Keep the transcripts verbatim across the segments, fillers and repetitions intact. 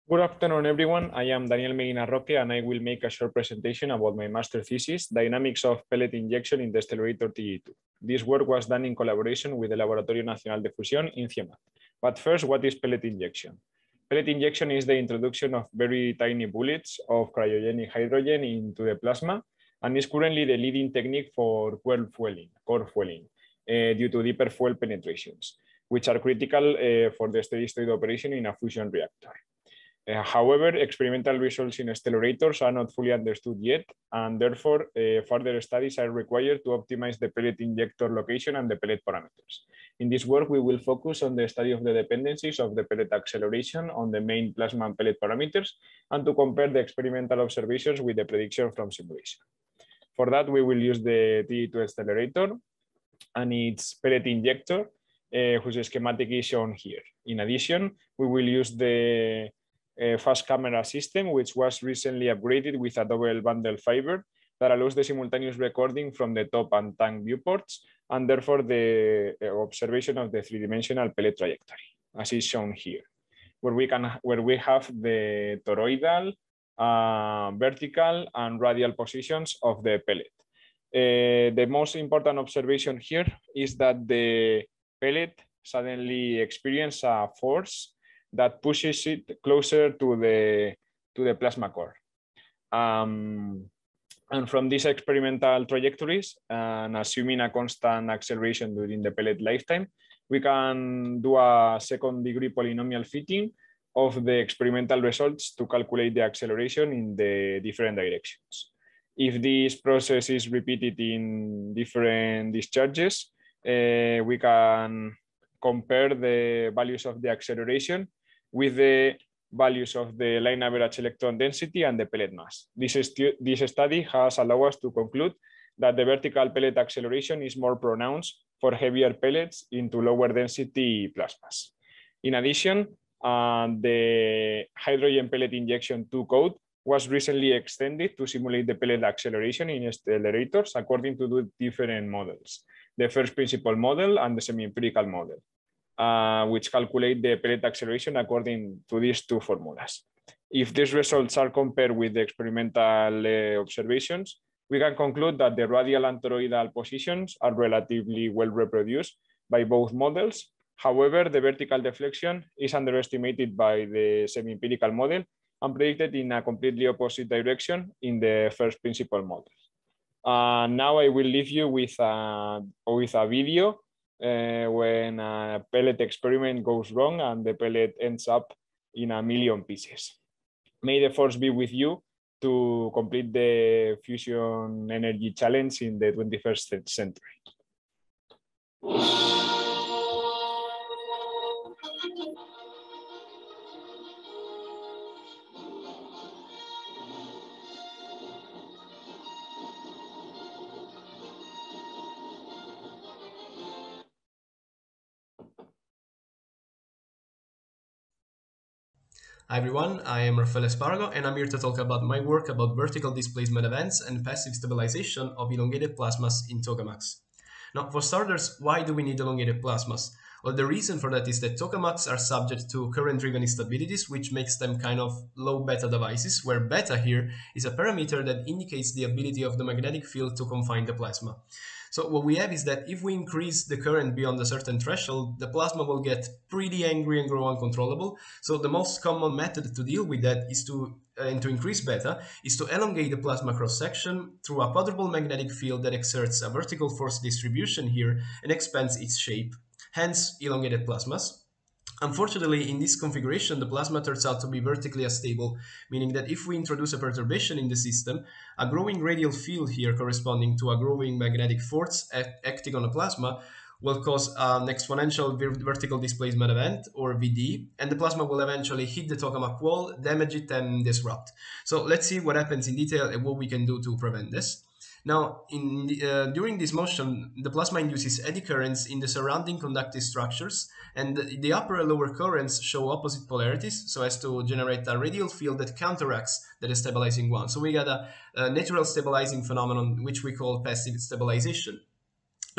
Good afternoon, everyone. I am Daniel Medina Roque, and I will make a short presentation about my master thesis, Dynamics of Pellet Injection in the Accelerator T G two. This work was done in collaboration with the Laboratorio Nacional de Fusión in CIEMAT. But first, what is pellet injection? Pellet injection is the introduction of very tiny bullets of cryogenic hydrogen into the plasma, and is currently the leading technique for core fueling, core fueling uh, due to deeper fuel penetrations, which are critical uh, for the steady-state operation in a fusion reactor. Uh, however, experimental results in accelerators are not fully understood yet, and therefore uh, further studies are required to optimize the pellet injector location and the pellet parameters. In this work, we will focus on the study of the dependencies of the pellet acceleration on the main plasma and pellet parameters, and to compare the experimental observations with the prediction from simulation. For that, we will use the T G two accelerator and its pellet injector, uh, whose schematic is shown here. In addition, we will use the Uh, fast camera system, which was recently upgraded with a double bundle fiber that allows the simultaneous recording from the top and tank viewports, and therefore the uh, observation of the three-dimensional pellet trajectory, as is shown here, where we can where we have the toroidal, uh, vertical, and radial positions of the pellet. Uh, the most important observation here is that the pellet suddenly experiences a force that pushes it closer to the to the plasma core. Um, and from these experimental trajectories, and assuming a constant acceleration during the pellet lifetime, we can do a second degree polynomial fitting of the experimental results to calculate the acceleration in the different directions. If this process is repeated in different discharges, uh, we can compare the values of the acceleration with the values of the line average electron density and the pellet mass. This, this study has allowed us to conclude that the vertical pellet acceleration is more pronounced for heavier pellets into lower density plasmas. In addition, uh, the hydrogen pellet injection two code was recently extended to simulate the pellet acceleration in accelerators according to two different models, the first principle model and the semi-empirical model. Uh, which calculate the pellet acceleration according to these two formulas. If these results are compared with the experimental uh, observations, we can conclude that the radial and toroidal positions are relatively well reproduced by both models. However, the vertical deflection is underestimated by the semi-empirical model and predicted in a completely opposite direction in the first principle model. Uh, now I will leave you with a, with a video Uh, when a pellet experiment goes wrong and the pellet ends up in a million pieces. May the force be with you to complete the fusion energy challenge in the twenty-first century. Hi everyone, I am Rafael Espargo and I'm here to talk about my work about vertical displacement events and passive stabilization of elongated plasmas in tokamaks. Now, for starters, why do we need elongated plasmas? Well, the reason for that is that tokamaks are subject to current-driven instabilities, which makes them kind of low beta devices, where beta here is a parameter that indicates the ability of the magnetic field to confine the plasma. So what we have is that if we increase the current beyond a certain threshold, the plasma will get pretty angry and grow uncontrollable. So the most common method to deal with that is to, uh, and to increase beta, is to elongate the plasma cross-section through a quadrupole magnetic field that exerts a vertical force distribution here and expands its shape, hence elongated plasmas. Unfortunately, in this configuration, the plasma turns out to be vertically unstable, meaning that if we introduce a perturbation in the system, a growing radial field here corresponding to a growing magnetic force acting on the plasma will cause an exponential vertical displacement event, or V D, and the plasma will eventually hit the tokamak wall, damage it, and disrupt. So let's see what happens in detail and what we can do to prevent this. Now, in the, uh, during this motion, the plasma induces eddy currents in the surrounding conductive structures, and the, the upper and lower currents show opposite polarities, so as to generate a radial field that counteracts the destabilizing one. So we got a, a natural stabilizing phenomenon, which we call passive stabilization.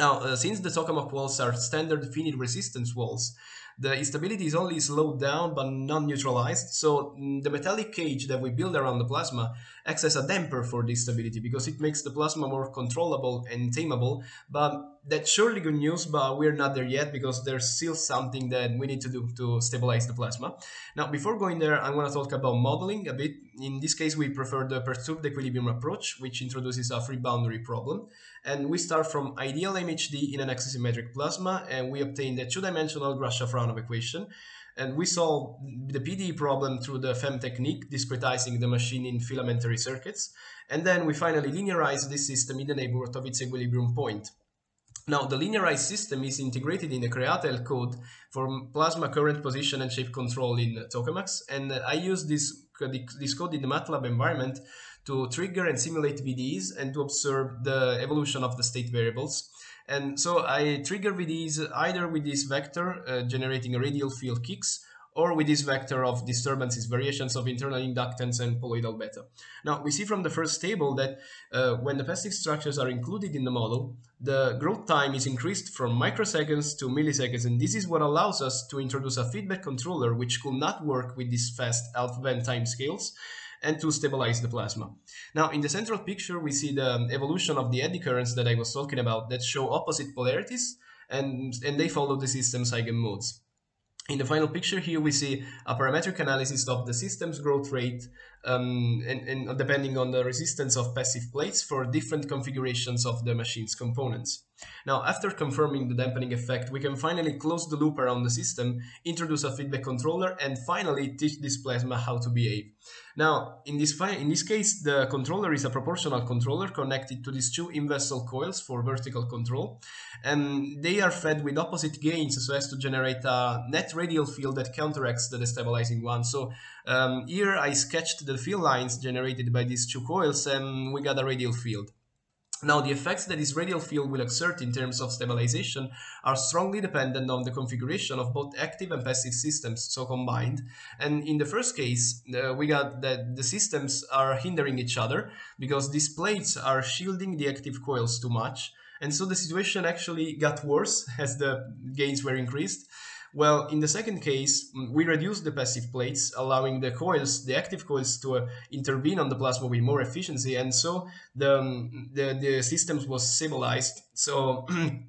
Now, uh, since the tokamak walls are standard finite resistance walls, the instability is only slowed down but not neutralized. So mm, the metallic cage that we build around the plasma acts as a damper for this stability because it makes the plasma more controllable and tameable. But that's surely good news, but we're not there yet because there's still something that we need to do to stabilize the plasma. Now, before going there, I want to talk about modeling a bit. In this case, we prefer the perturbed equilibrium approach, which introduces a free boundary problem. And we start from ideal M H D in an axisymmetric plasma, and we obtain the two-dimensional Grashof-Ranov equation. And we solve the P D E problem through the F E M technique, discretizing the machine in filamentary circuits. And then we finally linearize this system in the neighborhood of its equilibrium point. Now, the linearized system is integrated in the Createl code for plasma current position and shape control in tokamaks. And I use this, this code in the MATLAB environment to trigger and simulate V Ds and to observe the evolution of the state variables. And so I trigger V Ds either with this vector uh, generating a radial field kicks, or with this vector of disturbances, variations of internal inductance and colloidal beta. Now, we see from the first table that uh, when the passive structures are included in the model, the growth time is increased from microseconds to milliseconds, and this is what allows us to introduce a feedback controller which could not work with these fast alpha-band timescales, and to stabilize the plasma. Now, in the central picture, we see the evolution of the eddy currents that I was talking about that show opposite polarities, and, and they follow the system's eigenmodes. In the final picture here, we see a parametric analysis of the system's growth rate um, and, and depending on the resistance of passive plates for different configurations of the machine's components. Now, after confirming the dampening effect, we can finally close the loop around the system, introduce a feedback controller, and finally teach this plasma how to behave. Now, in this, in this case, the controller is a proportional controller connected to these two in-vessel coils for vertical control, and they are fed with opposite gains so as to generate a net radial field that counteracts the destabilizing one. So um, here I sketched the field lines generated by these two coils, and we got a radial field. Now, the effects that this radial field will exert in terms of stabilization are strongly dependent on the configuration of both active and passive systems, so combined. And in the first case, uh, we got that the systems are hindering each other because these plates are shielding the active coils too much. And so the situation actually got worse as the gains were increased. Well, in the second case, we reduced the passive plates, allowing the coils, the active coils, to uh, intervene on the plasma with more efficiency, and so the um, the, the systems was stabilized. So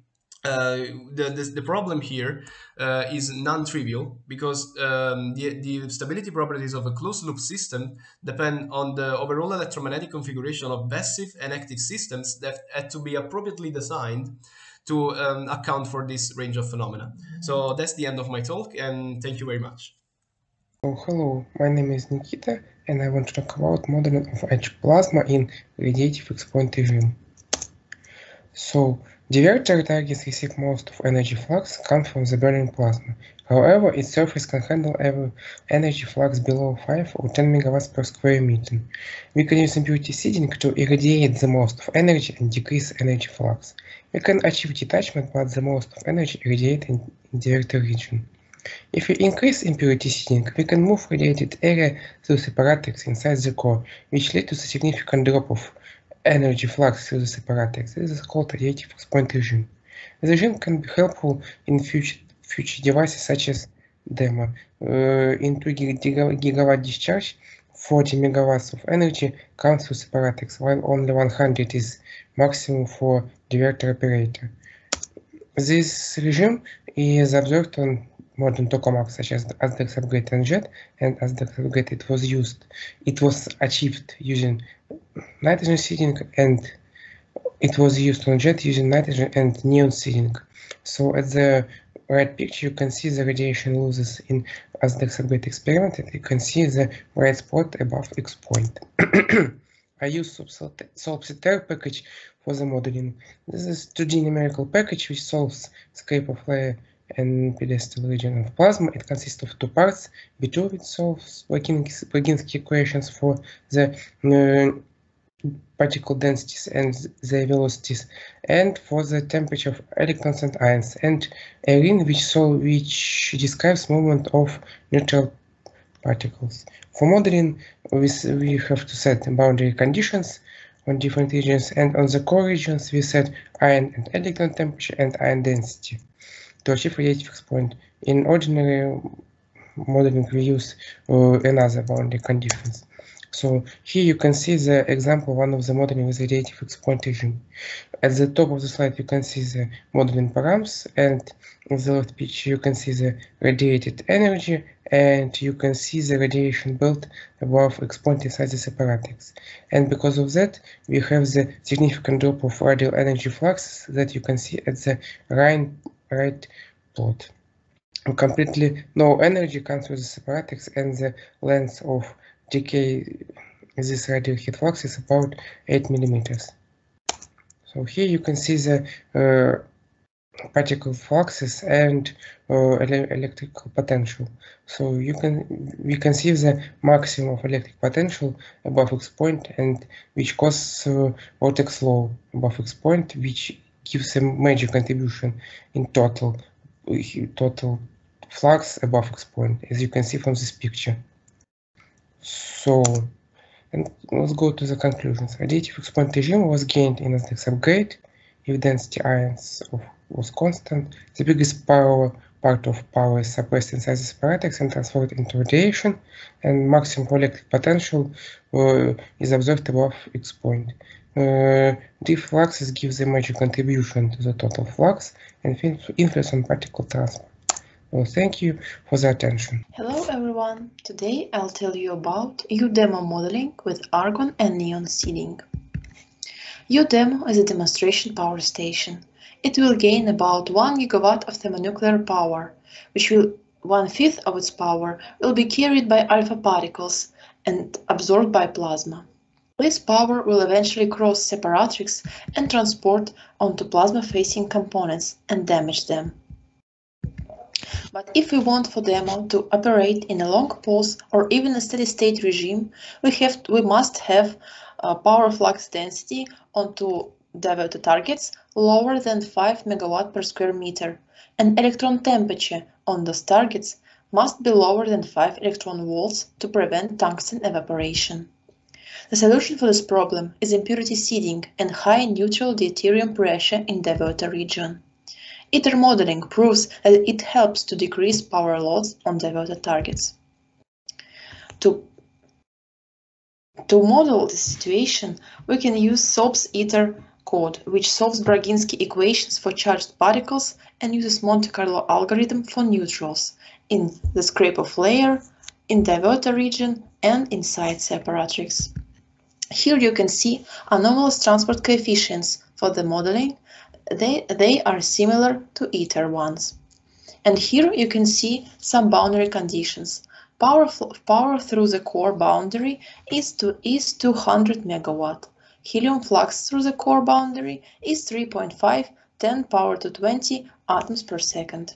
uh, the, the the problem here uh, is non-trivial because um, the the stability properties of a closed-loop system depend on the overall electromagnetic configuration of passive and active systems that had to be appropriately designed to um, account for this range of phenomena. So that's the end of my talk, and thank you very much. Oh, hello, my name is Nikita, and I want to talk about modeling of edge plasma in radiative X-point regime. So, diverter targets receive most of energy flux comes from the burning plasma. However, its surface can handle every energy flux below five or ten megawatts per square meter. We can use impurity seeding to irradiate the most of energy and decrease energy flux. We can achieve detachment, but the most of energy irradiate in, in diverter region. If we increase impurity seeding, we can move radiated area through separatrix inside the core, which leads to a significant drop of energy flux through the separatrix. This is called radiative X-point regime. The regime can be helpful in future, future devices such as demo. Uh, in two gigawatt discharge, forty megawatts of energy comes through separatrix, while only one hundred is maximum for diverter operator. This regime is observed on modern tokamaks such as the Aztec subgate and Jet, and Aztec subgate it was used. It was achieved using nitrogen seeding, and it was used on Jet using nitrogen and neon seeding. So at the right picture, you can see the radiation losses in Aztec subgate experiment, and you can see the white spot above X point. I use Solpsiter package for the modeling. This is two D numerical package which solves scrape of layer and pedestal region of plasma. It consists of two parts. B two, which solves Baginski equations for the uh, particle densities and their velocities, and for the temperature of electrons and ions, and a ring which solve which describes movement of neutral particles. For modeling, we, we have to set boundary conditions on different regions, and on the core regions we set ion and electron temperature and ion density to achieve radiative fixed point. In ordinary modeling we use uh, another boundary conditions. So here you can see the example one of the modeling with radiative fixed point regime. At the top of the slide you can see the modeling params, and in the left picture you can see the radiated energy, and you can see the radiation belt above X point inside the separatrix. And because of that we have the significant drop of radial energy fluxes that you can see at the right, right plot. Completely no energy comes with the separatrix, and the length of decay this radial heat flux is about eight millimeters. So here you can see the uh, particle fluxes and uh, ele electrical potential. So you can we can see the maximum of electric potential above X point, and which causes uh, vortex flow above X point, which gives a major contribution in total total flux above X point, as you can see from this picture. So, and let's go to the conclusions. Radiative X point regime was gained in the next upgrade if density ions of, was constant. The biggest power part of power is suppressed inside the separatrix and transferred into radiation, and maximum electric potential uh, is observed above X point. Uh, Deep fluxes gives a major contribution to the total flux and influence on particle transport. Well, thank you for the attention. Hello everyone. Today I'll tell you about UDEMO modeling with argon and neon seeding. UDEMO is a demonstration power station. It will gain about one gigawatt of thermonuclear power, which will one-fifth of its power will be carried by alpha particles and absorbed by plasma. This power will eventually cross separatrix and transport onto plasma-facing components and damage them. But if we want for demo to operate in a long pulse or even a steady-state regime, we have we must have a power flux density onto diverter targets lower than five megawatt per square meter, and electron temperature on those targets must be lower than five electron volts to prevent tungsten evaporation. The solution for this problem is impurity seeding and high neutral deuterium pressure in diverter region. ITER modeling proves that it helps to decrease power loss on diverter targets. To, to model this situation, we can use S O P S ITER code, which solves Braginsky equations for charged particles and uses Monte Carlo algorithm for neutrals in the scrape-off layer, in diverter region, and inside separatrix. Here you can see anomalous transport coefficients for the modeling. They, they are similar to ITER ones. And here you can see some boundary conditions. Power, power through the core boundary is, to, is two hundred megawatt. Helium flux through the core boundary is three point five, ten power to twenty atoms per second.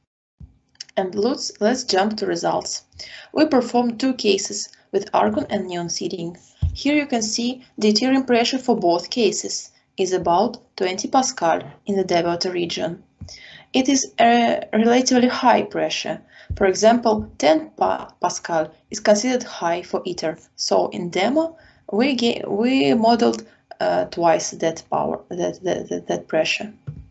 And let's, let's jump to results. We performed two cases with argon and neon seeding. Here you can see the deuterium pressure for both cases is about twenty pascal in the diverter region. It is a relatively high pressure. For example, ten pascal is considered high for ITER. So in demo, we get, we modeled uh, twice that power, that, that, that, that pressure.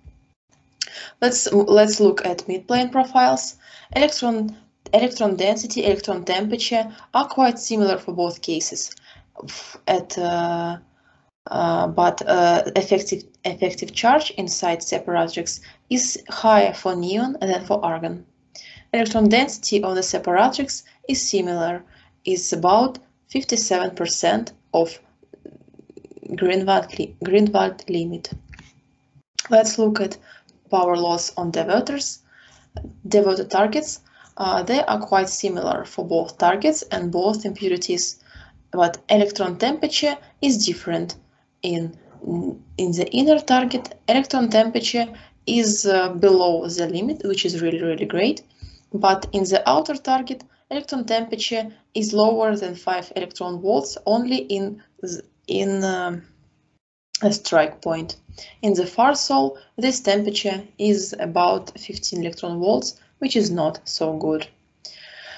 Let's let's look at midplane profiles. Electron electron density, electron temperature are quite similar for both cases. At uh, uh, but uh, effective effective charge inside separatrix is higher for neon than for argon. Electron density of the separatrix is similar, is about fifty-seven percent of Greenwald, li Greenwald limit. Let's look at power loss on diverters. Diverter targets, uh, they are quite similar for both targets and both impurities, but electron temperature is different. In, in the inner target, electron temperature is uh, below the limit, which is really, really great. But in the outer target, electron temperature is lower than five electron volts only in, in um, a strike point. In the far sol, this temperature is about fifteen electron volts, which is not so good.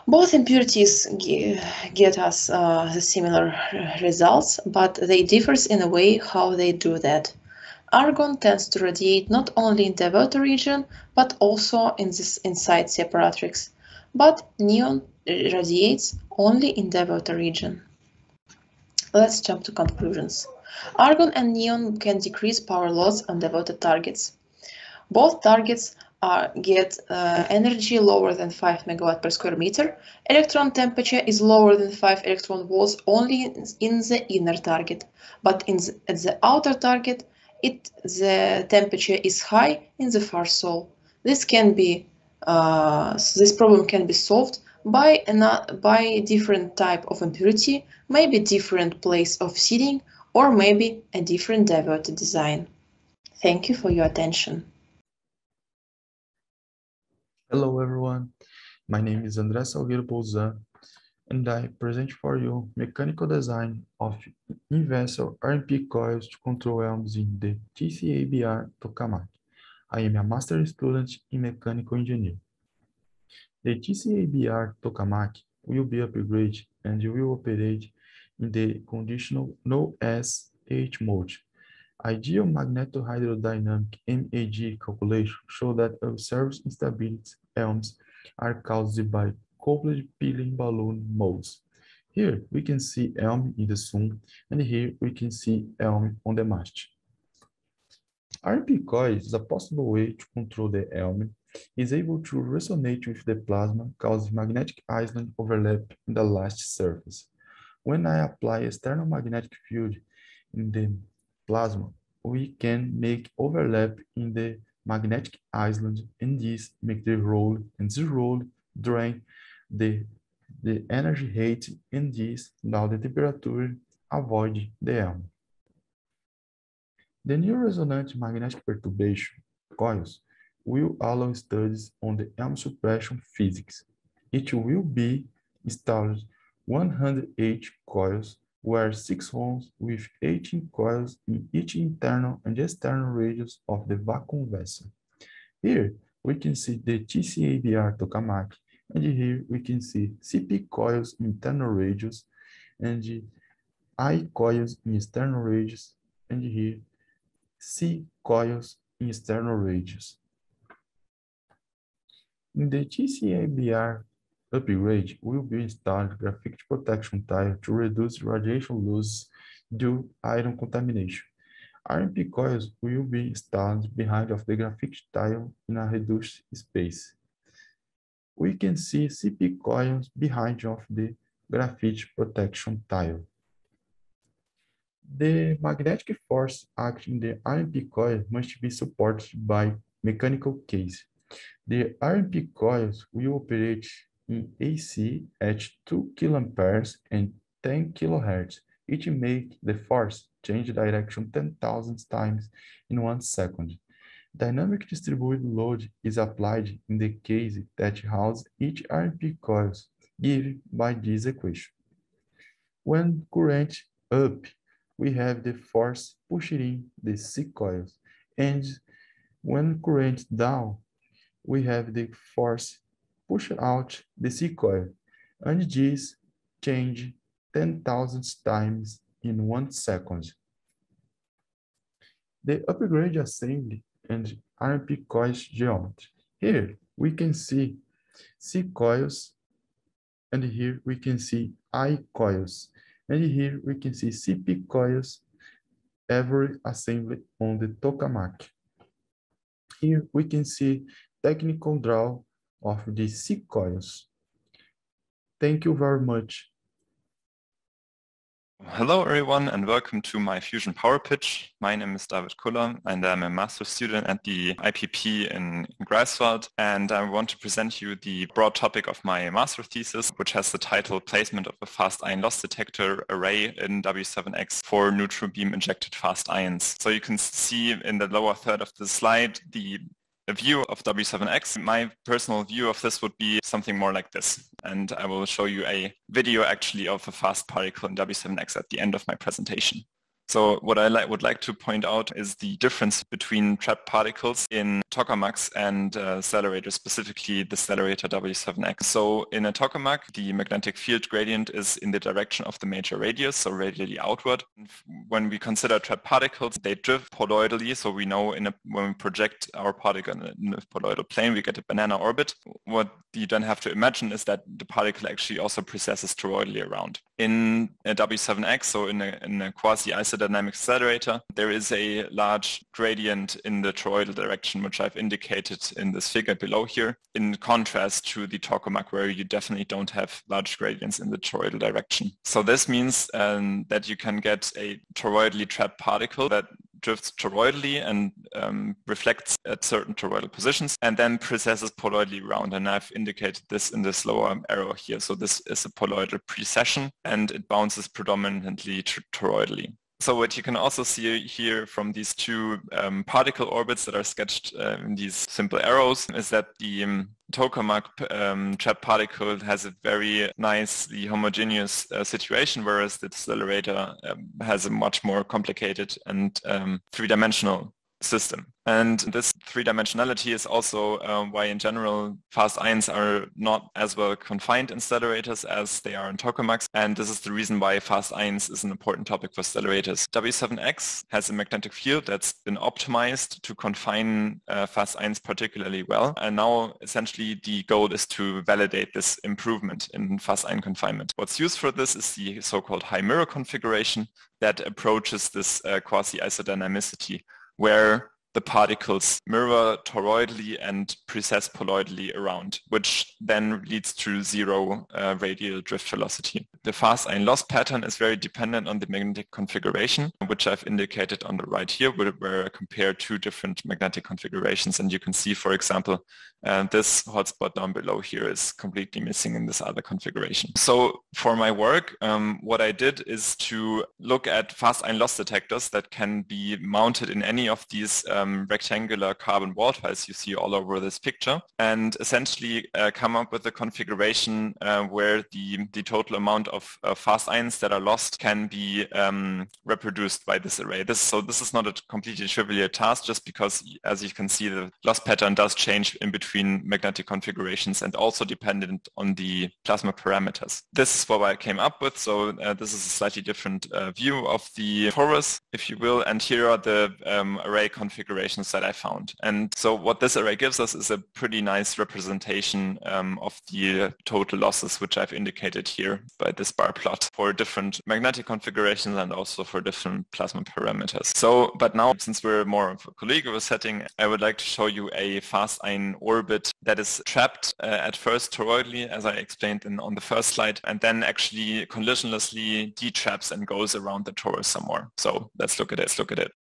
Both impurities ge- get us uh, the similar results, but they differ in a way how they do that. Argon tends to radiate not only in the water region, but also in this inside separatrix, but neon radiates only in the water region. Let's jump to conclusions. Argon and neon can decrease power loss on devoted targets. Both targets are, get uh, energy lower than five megawatt per square meter. Electron temperature is lower than five electron volts only in, in the inner target, but in the, at the outer target, it, the temperature is high in the far soul. This can be uh, this problem can be solved by a by different type of impurity, maybe different place of seeding, or maybe a different diverted design. Thank you for your attention. Hello everyone, my name is André Salgueiro Pouzan, and I present for you mechanical design of in-vessel R M P coils to control elms in the T C A B R Tokamak. I am a master student in mechanical engineering. The T C A B R Tokamak will be upgraded and will operate in the conditional no S H mode. Ideal magnetohydrodynamic M A G calculations show that observed instability elms are caused by coupled peeling balloon modes. Here we can see elm in the sun, and here we can see elm on the mast. R M P coil is a possible way to control the elm, is able to resonate with the plasma, causing magnetic island overlap in the last surface. When I apply external magnetic field in the plasma, we can make overlap in the magnetic island, and this make the roll, and this roll drain the, the energy height, and this now the temperature avoid the elm. The new resonant magnetic perturbation coils will allow studies on the elm suppression physics. It will be installed one hundred eight coils, where six holes with eighteen coils in each internal and external radius of the vacuum vessel. Here we can see the T C A B R Tokamak, and here we can see C P coils in internal radius and I coils in external radius, and here C coils in external radius. In the T C A B R upgrade will be installed graphite protection tile to reduce radiation loss due to iron contamination. R M P coils will be installed behind of the graphite tile in a reduced space. We can see C P coils behind of the graphite protection tile. The magnetic force acting the R M P coil must be supported by mechanical case. The R M P coils will operate in A C at two kiloamperes and ten kilohertz. It makes the force change direction ten thousand times in one second. Dynamic distributed load is applied in the case that houses each R M P coils, given by this equation. When current up, we have the force pushing the C coils, and when current down, we have the force push out the C coil, and this change ten thousand times in one second. The upgrade assembly and R M P coils geometry. Here we can see C coils, and here we can see I coils, and here we can see C P coils, every assembly on the tokamak. Here we can see technical draw of the C coils. Thank you very much. Hello everyone and welcome to my Fusion Power Pitch. My name is David Kuller and I'm a master's student at the I P P in Greifswald, and I want to present you the broad topic of my master thesis, which has the title Placement of a Fast Ion Loss Detector Array in W seven X for neutral beam injected fast ions. So you can see in the lower third of the slide the a view of W seven X. My personal view of this would be something more like this. And I will show you a video actually of a fast particle in W seven X at the end of my presentation. So what I li- would like to point out is the difference between trapped particles in tokamaks and uh, accelerators, specifically the accelerator W seven X. So in a tokamak, the magnetic field gradient is in the direction of the major radius, so radially outward. When we consider trapped particles, they drift poloidally, so we know in a, when we project our particle in a poloidal plane, we get a banana orbit. What you then have to imagine is that the particle actually also precesses toroidally around. In a W seven X, so in a, in a quasi-isodynamic accelerator, there is a large gradient in the toroidal direction, which I've indicated in this figure below here, in contrast to the tokamak, where you definitely don't have large gradients in the toroidal direction. So this means um, that you can get a toroidally trapped particle that drifts toroidally and um, reflects at certain toroidal positions and then precesses poloidally around. And I've indicated this in this lower arrow here. So this is a poloidal precession and it bounces predominantly toroidally. So what you can also see here from these two um, particle orbits that are sketched uh, in these simple arrows is that the um, tokamak um, trapped particle has a very nicely homogeneous uh, situation, whereas the accelerator um, has a much more complicated and um, three-dimensional system. And this three-dimensionality is also uh, why in general fast ions are not as well confined in accelerators as they are in tokamaks, and this is the reason why fast ions is an important topic for accelerators. W seven X has a magnetic field that's been optimized to confine uh, fast ions particularly well, and now essentially the goal is to validate this improvement in fast ion confinement. What's used for this is the so-called high mirror configuration that approaches this uh, quasi-isodynamicity, where the particles mirror toroidally and precess poloidally around, which then leads to zero uh, radial drift velocity. The fast ion loss pattern is very dependent on the magnetic configuration, which I've indicated on the right here, where I compare two different magnetic configurations. And you can see, for example, uh, this hotspot down below here is completely missing in this other configuration. So for my work, um, what I did is to look at fast ion loss detectors that can be mounted in any of these um, Um, rectangular carbon wall tiles you see all over this picture, and essentially uh, come up with a configuration uh, where the, the total amount of uh, fast ions that are lost can be um, reproduced by this array. This, so this is not a completely trivial task, just because, as you can see, the loss pattern does change in between magnetic configurations and also dependent on the plasma parameters. This is what I came up with. So uh, this is a slightly different uh, view of the torus, if you will, and here are the um, array configurations that I found. And so what this array gives us is a pretty nice representation um, of the total losses, which I've indicated here by this bar plot for different magnetic configurations and also for different plasma parameters. So, but now, since we're more of a collegial setting, I would like to show you a fast ion orbit that is trapped uh, at first toroidally, as I explained in, on the first slide, and then actually collisionlessly detraps and goes around the torus some more. So let's look at it. Let's look at it.